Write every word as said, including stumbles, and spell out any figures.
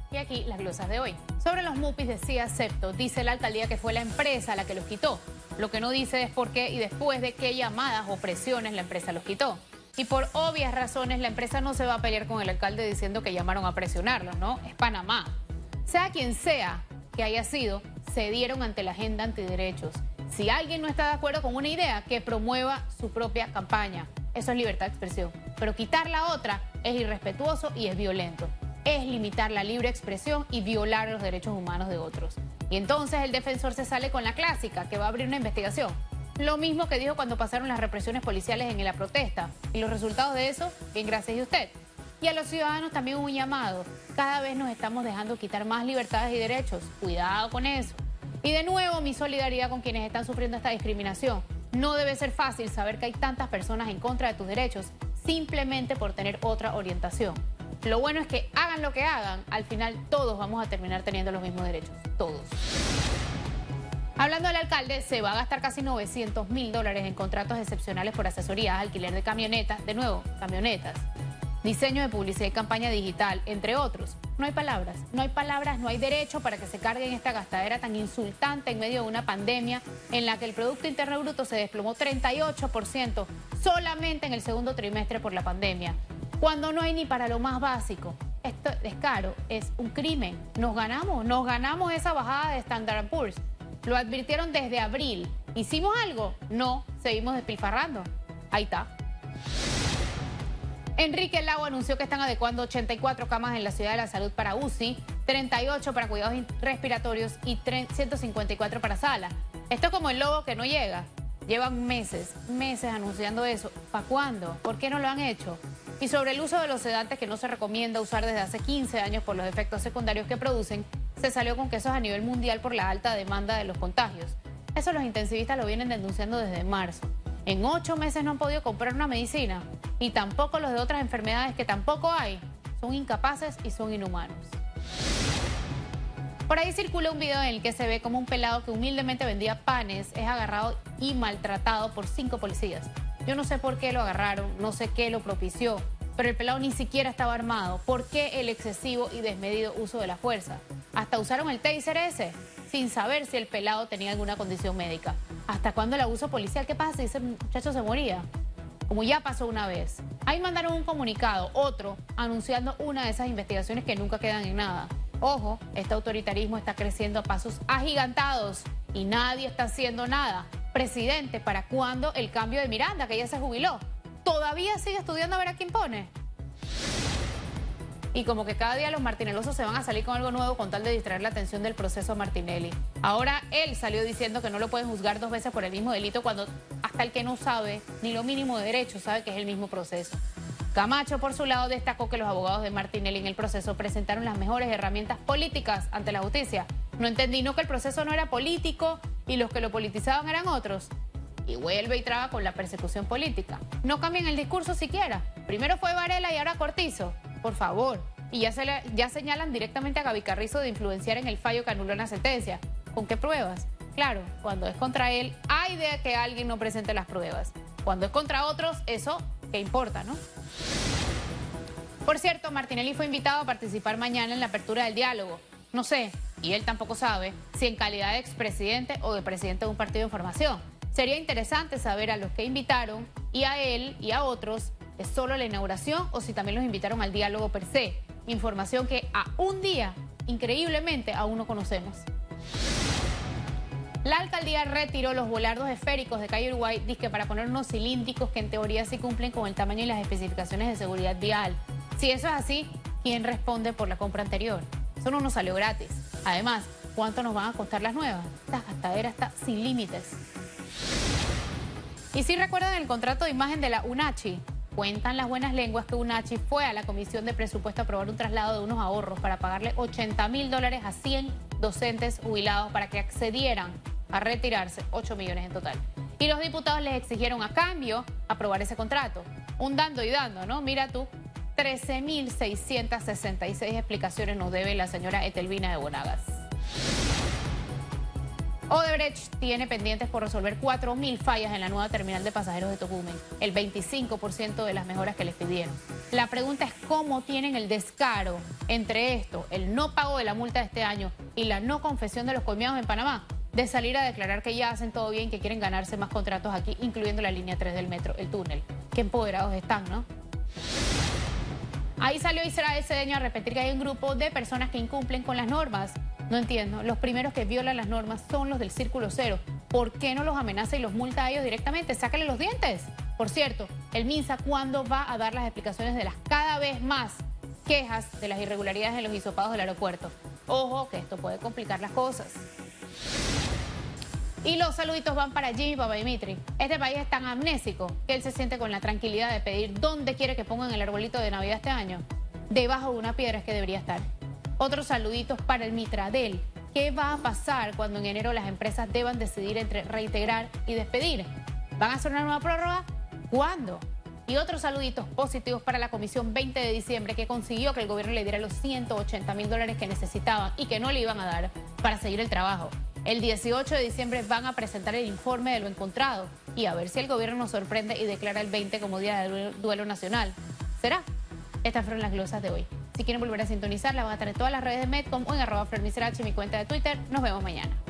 Y aquí las glosas de hoy. Sobre los MUPIs decía Septo, dice la alcaldía que fue la empresa la que los quitó. Lo que no dice es por qué y después de qué llamadas o presiones la empresa los quitó. Y por obvias razones la empresa no se va a pelear con el alcalde diciendo que llamaron a presionarlos, ¿no? Es Panamá. Sea quien sea que haya sido, cedieron ante la agenda antiderechos. Si alguien no está de acuerdo con una idea, que promueva su propia campaña. Eso es libertad de expresión. Pero quitar la otra es irrespetuoso y es violento. Es limitar la libre expresión y violar los derechos humanos de otros. Y entonces el defensor se sale con la clásica, que va a abrir una investigación. Lo mismo que dijo cuando pasaron las represiones policiales en la protesta. Y los resultados de eso, bien gracias a usted. Y a los ciudadanos también un llamado. Cada vez nos estamos dejando quitar más libertades y derechos. Cuidado con eso. Y de nuevo mi solidaridad con quienes están sufriendo esta discriminación. No debe ser fácil saber que hay tantas personas en contra de tus derechos simplemente por tener otra orientación. Lo bueno es que hagan lo que hagan, al final todos vamos a terminar teniendo los mismos derechos, todos. Hablando del alcalde, se va a gastar casi novecientos mil dólares en contratos excepcionales por asesorías, alquiler de camionetas, de nuevo, camionetas, diseño de publicidad y campaña digital, entre otros. No hay palabras, no hay palabras, no hay derecho para que se carguen esta gastadera tan insultante en medio de una pandemia en la que el Producto Interno Bruto se desplomó treinta y ocho por ciento solamente en el segundo trimestre por la pandemia. Cuando no hay ni para lo más básico. Esto descaro es un crimen. Nos ganamos, nos ganamos esa bajada de Standard and Poor's. Lo advirtieron desde abril. ¿Hicimos algo? No, seguimos despilfarrando. Ahí está. Enrique Lago anunció que están adecuando ochenta y cuatro camas en la Ciudad de la Salud para U C I, treinta y ocho para cuidados respiratorios y ciento cincuenta y cuatro para sala. Esto es como el lobo que no llega. Llevan meses, meses anunciando eso. ¿Para cuándo? ¿Por qué no lo han hecho? Y sobre el uso de los sedantes que no se recomienda usar desde hace quince años por los efectos secundarios que producen, se salió con que eso es a nivel mundial por la alta demanda de los contagios. Eso los intensivistas lo vienen denunciando desde marzo. En ocho meses no han podido comprar una medicina y tampoco los de otras enfermedades que tampoco hay. Son incapaces y son inhumanos. Por ahí circula un video en el que se ve como un pelado que humildemente vendía panes es agarrado y maltratado por cinco policías. Yo no sé por qué lo agarraron, no sé qué lo propició, pero el pelado ni siquiera estaba armado. ¿Por qué el excesivo y desmedido uso de la fuerza? Hasta usaron el taser ese, sin saber si el pelado tenía alguna condición médica. ¿Hasta cuándo el abuso policial? ¿Qué pasa si ese muchacho se moría? Como ya pasó una vez. Ahí mandaron un comunicado, otro, anunciando una de esas investigaciones que nunca quedan en nada. Ojo, este autoritarismo está creciendo a pasos agigantados y nadie está haciendo nada. Presidente, ¿para cuándo el cambio de Miranda, que ya se jubiló? ¿Todavía sigue estudiando a ver a quién pone? Y como que cada día los martinelosos se van a salir con algo nuevo con tal de distraer la atención del proceso Martinelli. Ahora él salió diciendo que no lo pueden juzgar dos veces por el mismo delito cuando hasta el que no sabe ni lo mínimo de derecho sabe que es el mismo proceso. Camacho, por su lado, destacó que los abogados de Martinelli en el proceso presentaron las mejores herramientas políticas ante la justicia. No entendí, no que el proceso no era político y los que lo politizaban eran otros. Y vuelve y traba con la persecución política. No cambien el discurso siquiera. Primero fue Varela y ahora Cortizo. Por favor. Y ya, se le, ya señalan directamente a Gaby Carrizo de influenciar en el fallo que anuló una sentencia. ¿Con qué pruebas? Claro, cuando es contra él, hay de que alguien no presente las pruebas. Cuando es contra otros, eso, ¿qué importa, no? Por cierto, Martinelli fue invitado a participar mañana en la apertura del diálogo. No sé, y él tampoco sabe, si en calidad de expresidente o de presidente de un partido de formación. Sería interesante saber a los que invitaron y a él y a otros, ¿es solo la inauguración o si también los invitaron al diálogo per se? Información que a un día, increíblemente, aún no conocemos. La alcaldía retiró los volardos esféricos de calle Uruguay, dizque para poner unos cilíndricos que en teoría sí cumplen con el tamaño y las especificaciones de seguridad vial. Si eso es así, ¿quién responde por la compra anterior? Eso no nos salió gratis. Además, ¿cuánto nos van a costar las nuevas? Esta gastadera está sin límites. Y si recuerdan el contrato de imagen de la UNACHI, cuentan las buenas lenguas que UNACHI fue a la Comisión de Presupuesto a aprobar un traslado de unos ahorros para pagarle ochenta mil dólares a cien docentes jubilados para que accedieran a retirarse, ocho millones en total. Y los diputados les exigieron a cambio aprobar ese contrato. Un dando y dando, ¿no? Mira tú, trece mil seiscientas sesenta y seis explicaciones nos debe la señora Etelvina de Bonagas. Odebrecht tiene pendientes por resolver cuatro mil fallas en la nueva terminal de pasajeros de Tocumen, el veinticinco por ciento de las mejoras que les pidieron. La pregunta es cómo tienen el descaro entre esto, el no pago de la multa de este año y la no confesión de los coimeados en Panamá, de salir a declarar que ya hacen todo bien, que quieren ganarse más contratos aquí, incluyendo la línea tres del metro, el túnel. Qué empoderados están, ¿no? Ahí salió Israel Cedeño a repetir que hay un grupo de personas que incumplen con las normas. No entiendo, los primeros que violan las normas son los del Círculo Cero. ¿Por qué no los amenaza y los multa a ellos directamente? ¡Sácale los dientes! Por cierto, el MINSA, ¿cuándo va a dar las explicaciones de las cada vez más quejas de las irregularidades en los hisopados del aeropuerto? Ojo, que esto puede complicar las cosas. Y los saluditos van para Jimmy Papadimitri. Este país es tan amnésico que él se siente con la tranquilidad de pedir dónde quiere que pongan el arbolito de Navidad este año. Debajo de una piedra es que debería estar. Otros saluditos para el Mitradel. ¿Qué va a pasar cuando en enero las empresas deban decidir entre reintegrar y despedir? ¿Van a hacer una nueva prórroga? ¿Cuándo? Y otros saluditos positivos para la Comisión veinte de diciembre, que consiguió que el gobierno le diera los ciento ochenta mil dólares que necesitaban y que no le iban a dar para seguir el trabajo. El dieciocho de diciembre van a presentar el informe de lo encontrado y a ver si el gobierno nos sorprende y declara el veinte como Día del Duelo Nacional. ¿Será? Estas fueron las glosas de hoy. Si quieren volver a sintonizar, la van a tener en todas las redes de Medcom o en arroba Flor Miserache, mi cuenta de Twitter. Nos vemos mañana.